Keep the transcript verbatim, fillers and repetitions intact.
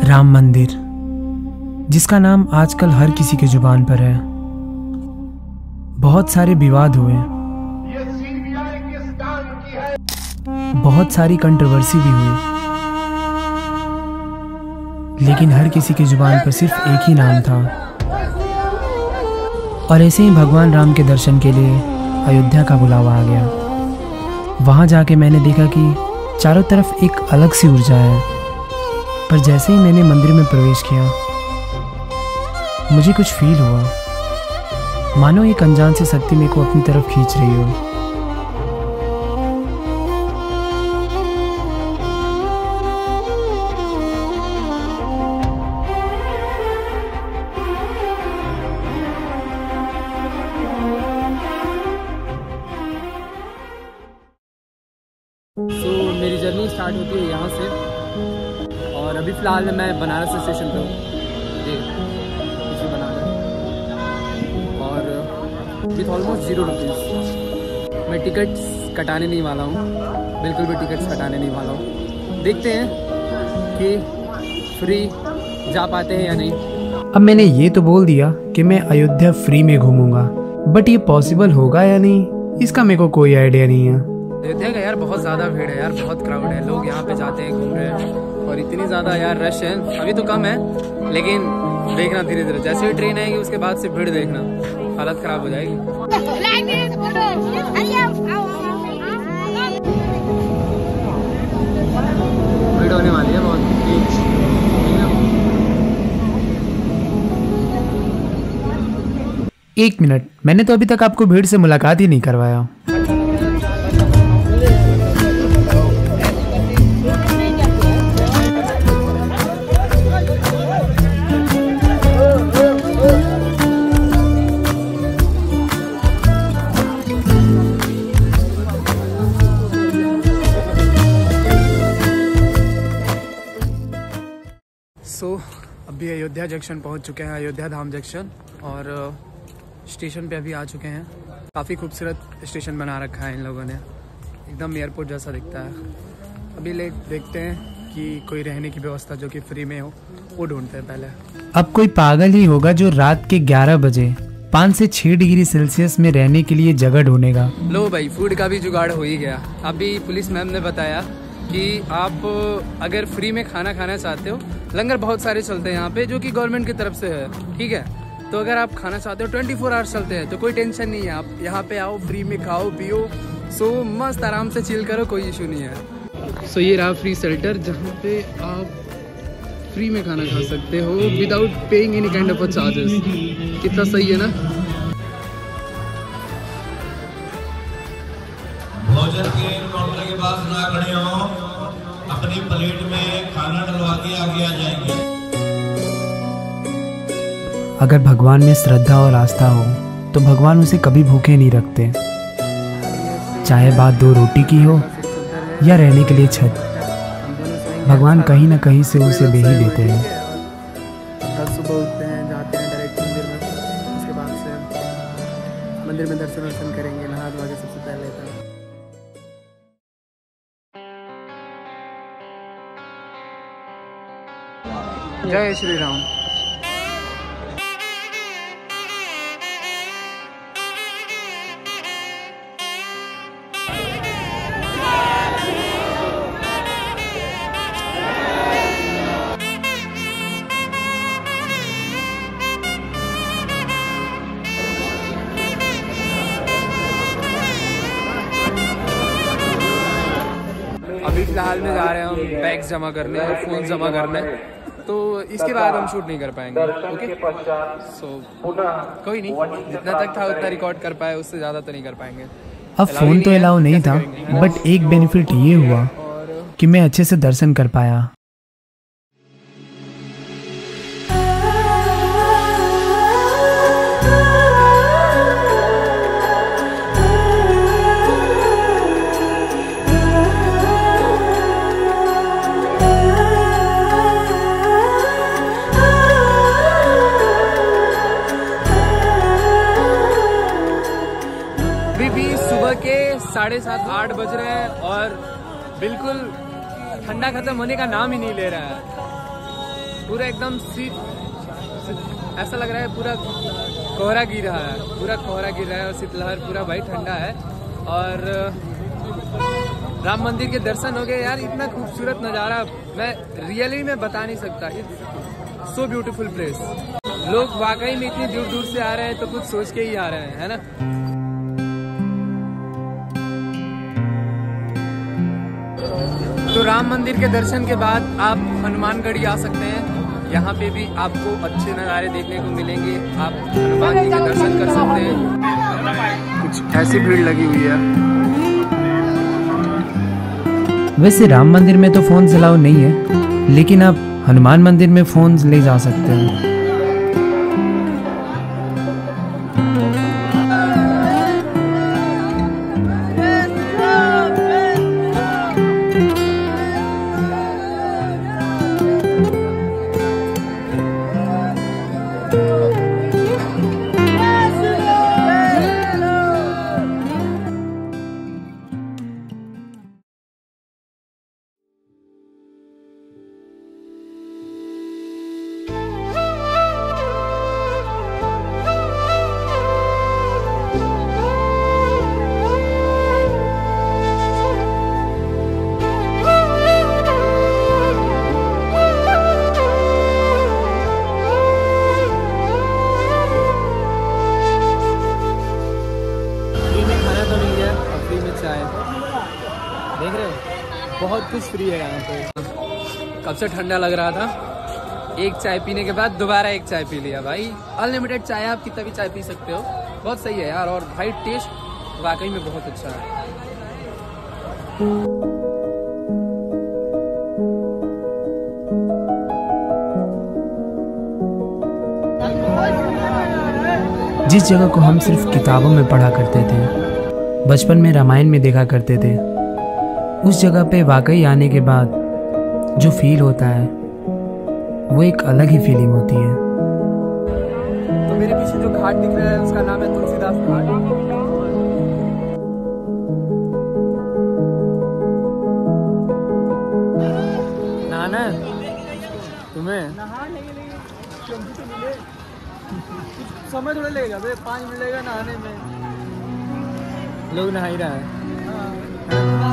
राम मंदिर, जिसका नाम आजकल हर किसी की जुबान पर है। बहुत सारे विवाद हुए, बहुत सारी कंट्रोवर्सी भी हुई, लेकिन हर किसी की जुबान पर सिर्फ एक ही नाम था। और ऐसे ही भगवान राम के दर्शन के लिए अयोध्या का बुलावा आ गया। वहाँ जाके मैंने देखा कि चारों तरफ एक अलग सी ऊर्जा है। पर जैसे ही मैंने मंदिर में प्रवेश किया, मुझे कुछ फील हुआ, मानो एक अनजान सी शक्ति मेरे को अपनी तरफ खींच रही हो। तो मेरी जर्नी स्टार्ट होती है यहाँ से, और अभी फ़िलहाल मैं बनारस स्टेशन पर हूँ, इसी बनारस, और विथ ऑलमोस्ट ज़ीरो रुपीज़। मैं टिकट्स कटाने नहीं वाला हूँ, बिल्कुल भी टिकट्स कटाने नहीं वाला हूँ। देखते हैं कि फ्री जा पाते हैं या नहीं। अब मैंने ये तो बोल दिया कि मैं अयोध्या फ्री में घूमूंगा, बट ये पॉसिबल होगा या नहीं, इसका मेरे को कोई आइडिया नहीं है। अयोध्या का यार बहुत ज़्यादा भीड़ है यार, बहुत क्राउड है, लोग यहाँ पे जाते हैं, घूम रहे हैं, और इतनी ज़्यादा यार रश है। अभी तो कम है, लेकिन देखना धीरे धीरे, जैसे ही ट्रेन आएगी उसके बाद से भीड़ देखना, हालत ख़राब हो जाएगी। भीड़ होने वाली है बहुत। एक मिनट, मैंने तो अभी तक आपको भीड़ से मुलाकात ही नहीं करवाया। सो so, अभी अयोध्या जंक्शन पहुंच चुके हैं, अयोध्या धाम जंक्शन, और स्टेशन पे अभी आ चुके हैं। काफ़ी खूबसूरत स्टेशन बना रखा है इन लोगों ने, एकदम एयरपोर्ट जैसा दिखता है। अभी ले देखते हैं कि कोई रहने की व्यवस्था जो कि फ्री में हो वो ढूंढते हैं पहले। अब कोई पागल ही होगा जो रात के ग्यारह बजे पाँच से छः डिग्री सेल्सियस में रहने के लिए जगह ढूंढेगा। लो भाई, फूड का भी जुगाड़ हो ही गया। अभी पुलिस मैम ने बताया कि आप अगर फ्री में खाना खाना चाहते हो, लंगर बहुत सारे चलते हैं यहाँ पे जो कि गवर्नमेंट की तरफ से है, ठीक है। तो अगर आप खाना चाहते हो ट्वेंटी फोर आवर्स चलते हैं, तो कोई टेंशन नहीं है, आप यहाँ पे आओ, फ्री में खाओ पियो, सो मस्त आराम से चिल करो, कोई इशू नहीं है। सो ये रहा फ्री शेल्टर, जहाँ पे आप फ्री में खाना खा सकते हो without paying any kind of charges. कितना सही है ना। भोजन के काउंटर के पास ना खड़े हो, अपनी प्लेट में खाना डलवा के आगे आ जाएंगे। अगर भगवान में श्रद्धा और आस्था हो तो भगवान उसे कभी भूखे नहीं रखते, चाहे बात दो रोटी की हो या रहने के लिए छत, भगवान कहीं ना कहीं से उसे दे ही देते हैं। कल सुबह उठते हैं, जाते हैं डायरेक्ट मंदिर में, उसके बाद से मंदिर में दर्शन वर्शन करेंगे, नहा धोवा के सबसे पहले तो। जय श्री राम। अभी फिलहाल में जा रहे हैं हम बैग्स जमा करने और फोन जमा करने, तो इसके बाद हम शूट नहीं कर पाएंगे। ओके, सो कोई नहीं, जितना तक था उतना रिकॉर्ड कर पाए, उससे ज़्यादा तो नहीं कर पाएंगे। अब फोन तो अलाउ नहीं था, बट एक बेनिफिट ये हुआ कि मैं अच्छे से दर्शन कर पाया। साढ़े सात आठ बज रहे हैं और बिल्कुल ठंडा खत्म होने का नाम ही नहीं ले रहा है। पूरा एकदम सी ऐसा लग रहा है पूरा कोहरा गिर रहा है, पूरा कोहरा गिर रहा है और शीतलहर पूरा भाई ठंडा है। और राम मंदिर के दर्शन हो गए यार, इतना खूबसूरत नज़ारा मैं रियली में बता नहीं सकता। It's so beautiful place. लोग वाकई में इतनी दूर दूर से आ रहे हैं तो कुछ सोच के ही आ रहे हैं, है ना। तो राम मंदिर के दर्शन के बाद आप हनुमानगढ़ी आ सकते हैं। यहाँ पे भी आपको अच्छे नज़ारे देखने को मिलेंगे, आप हनुमान जी के दर्शन कर सकते हैं। कुछ ऐसी भीड़ लगी हुई है। वैसे राम मंदिर में तो फ़ोन अलाउ नहीं है, लेकिन आप हनुमान मंदिर में फ़ोन ले जा सकते हैं। देख रहे हो बहुत कुछ फ्री है यहाँ पे। कब से ठंडा लग रहा था, एक चाय पीने के बाद दोबारा एक चाय पी लिया भाई। अनलिमिटेड चाय, आप कितना भी चाय पी सकते हो, बहुत सही है यार। और भाई टेस्ट वाकई में बहुत अच्छा है। जिस जगह को हम सिर्फ किताबों में पढ़ा करते थे, बचपन में रामायण में देखा करते थे, उस जगह पे वाकई आने के बाद जो फील होता है वो एक अलग ही फीलिंग होती है। तो मेरे पीछे जो घाट दिख रहा है उसका नाम है तुलसीदास घाट। नहाना तुम्हें समय थोड़ा लगेगा भाई, पाँच मिनट लगेगा नहाने में। लोग नहा ही रहा है।